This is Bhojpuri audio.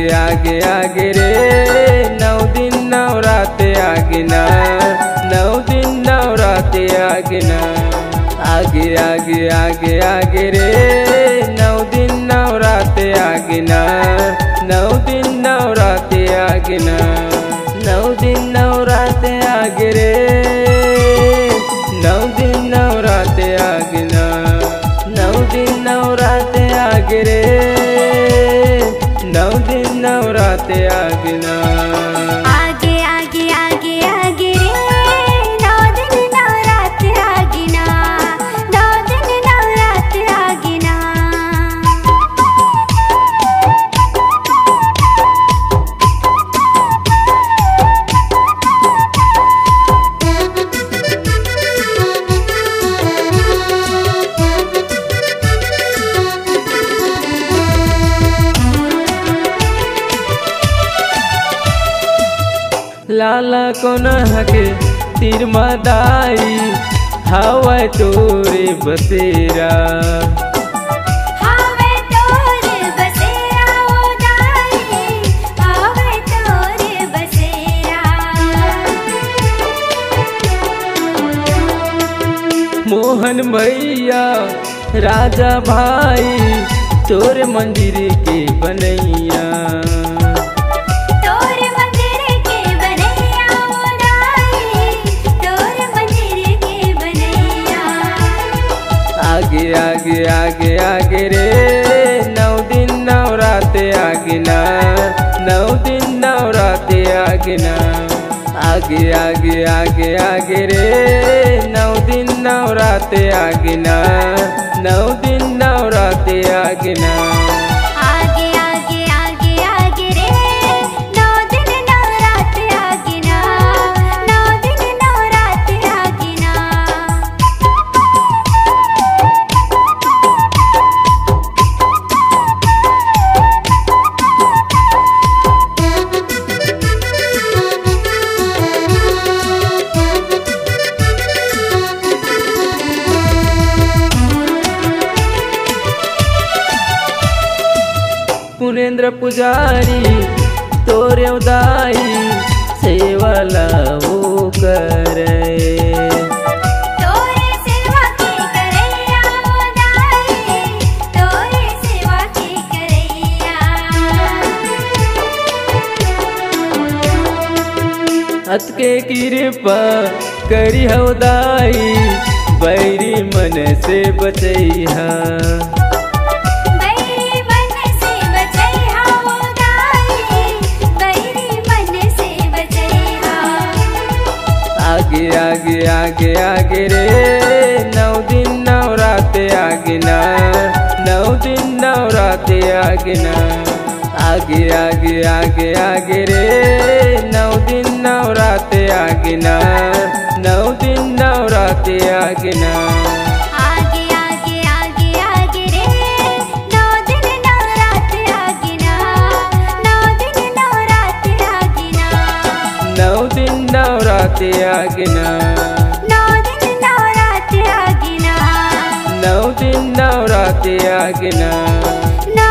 आगे आगे आगे रे 9 दिन नवराते आगे ना 9 दिन नवराते आगे ना आगे आगे आगे आगे रे 9 दिन नवराते आगे ना 9 दिन नवराते आगे ना 9 दिन नवराते आगे रे 9 दिन नवराते आगे ना 9 दिन नवराते आगे रे 9 दिन नवराते आगे ना आगे आगे आगे आगे रे 9 दिन नवराते आगे ना 9 दिन नवराते आगे ना लाला कोन हके तीर मदाई हवा तोरे बसेरा हावे तोरे बसेरा उदाई हावे तोरे बसेरा मोहन भैया राजा भाई तोरे मंदिर के बनैया आगे आगे आगे आगे रे 9 दिन नवराते आगे ना 9 दिन नवराते आगे ना आगे आगे आगे आगे रे 9 दिन नवराते आगे ना 9 दिन नवराते आगे ना आगे आगे आगे आगे रे 9 दिन नवराते आगे ना 9 दिन नवराते आगे ना पुनेन्द्र पुजारी तोरे उदाई सेवाला वो करे तोरे सेवा की करैया उदाई तोरे सेवा की करैया हत के कृपा करी उदाई बैरी मन से बचैहा आगे आगे आगे आगे रे 9 दिन नवराते आगे ना 9 दिन नवराते आगे ना आगे आगे आगे आगे रे 9 दिन नवराते आगे ना 9 दिन नवराते आगे ना आगे आगे आगे आगे रे 9 दिन नवराते आगे ना 9 दिन नवराते आगे ना 9 दिन नवराते आगे ना 9 दिन नवराते आगे ना 9 दिन नवराते आगे ना 9